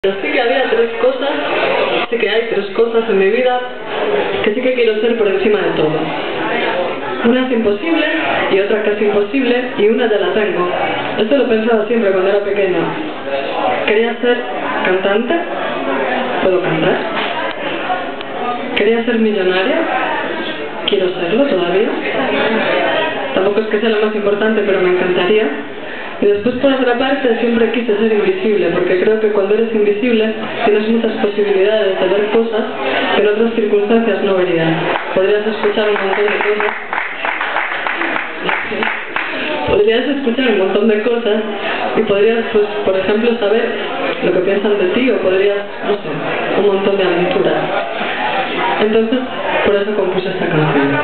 Sí que había sí que hay tres cosas en mi vida que sí que quiero ser por encima de todo. Una es imposible y otra casi imposible y una ya la tengo. Esto lo pensaba siempre cuando era pequeña. Quería ser cantante, puedo cantar. Quería ser millonaria, quiero serlo todavía. Tampoco es que sea lo más importante, pero me encantaría. Y después, por otra parte, siempre quise ser invisible, porque creo que cuando eres invisible tienes muchas posibilidades de ver cosas que en otras circunstancias no verías. Podrías escuchar un montón de cosas. Y podrías, pues, por ejemplo, saber lo que piensan de ti, o podrías, no sé, un montón de aventuras. Entonces, por eso compuse esta canción.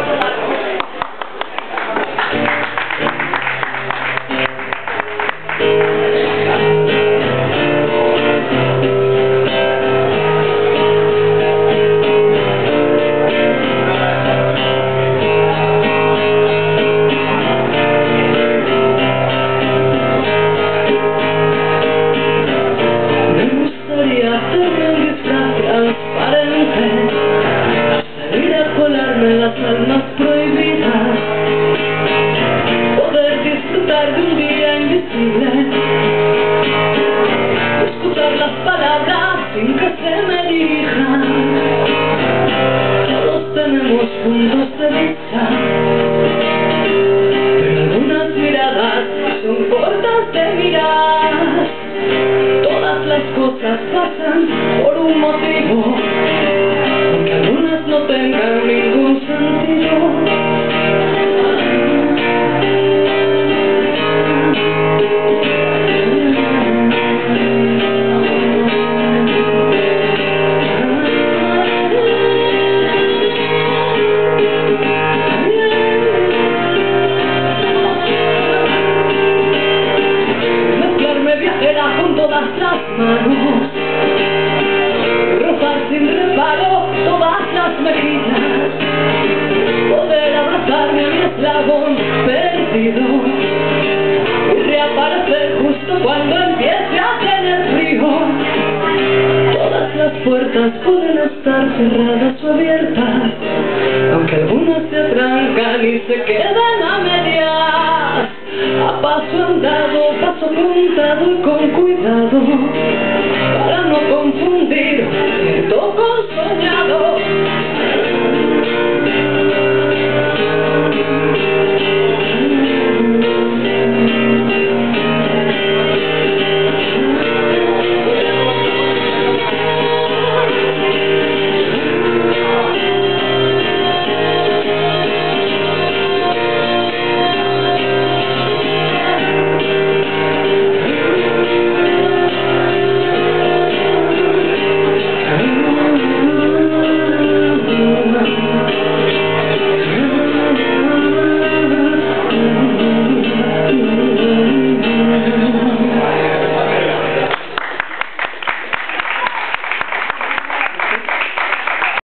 Las almas prohibidas, poder disfrutar de un día invisible, escuchar las palabras sin que se me dirijan. Todos tenemos puntos de vista, pero algunas miradas son cortas de mirar. Todas las cosas pasan por un motivo, aunque algunas no tengan ningún sentido. Mezclarme viajera con todas las manos, rozar sin reparo todas las mejillas, poder abrazarme a mi eslabón perdido y reaparecer justo cuando empiece a tener frío. Todas las puertas pueden estar cerradas o abiertas, aunque algunas se atrancan y se quedan a medias. A paso andado, paso contado y con cuidado,